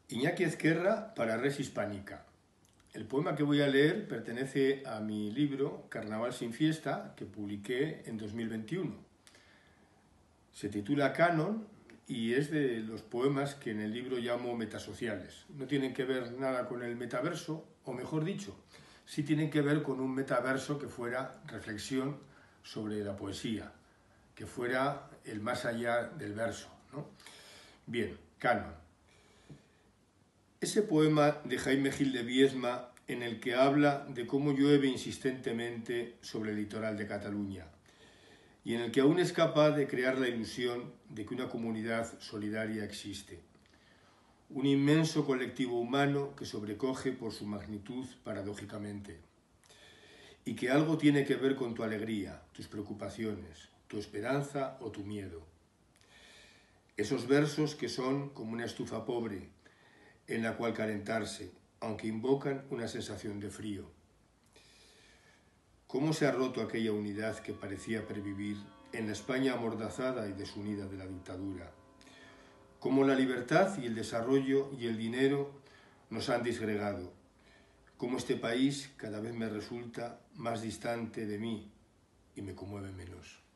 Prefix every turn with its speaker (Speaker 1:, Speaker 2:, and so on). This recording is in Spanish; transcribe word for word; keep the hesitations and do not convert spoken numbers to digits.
Speaker 1: Iñaki Ezquerra para Res Hispánica. El poema que voy a leer pertenece a mi libro Carnaval sin fiesta, que publiqué en dos mil veintiuno. Se titula Canon y es de los poemas que en el libro llamo metasociales. No tienen que ver nada con el metaverso, o mejor dicho, sí tienen que ver con un metaverso que fuera reflexión sobre la poesía, que fuera el más allá del verso, ¿no? Bien, Canon. Ese poema de Jaime Gil de Biedma en el que habla de cómo llueve insistentemente sobre el litoral de Cataluña y en el que aún es capaz de crear la ilusión de que una comunidad solidaria existe. Un inmenso colectivo humano que sobrecoge por su magnitud paradójicamente y que algo tiene que ver con tu alegría, tus preocupaciones, tu esperanza o tu miedo. Esos versos que son como una estufa pobre en la cual calentarse, aunque invocan una sensación de frío. ¿Cómo se ha roto aquella unidad que parecía pervivir en la España amordazada y desunida de la dictadura? Cómo la libertad y el desarrollo y el dinero nos han disgregado. Cómo este país cada vez me resulta más distante de mí y me conmueve menos.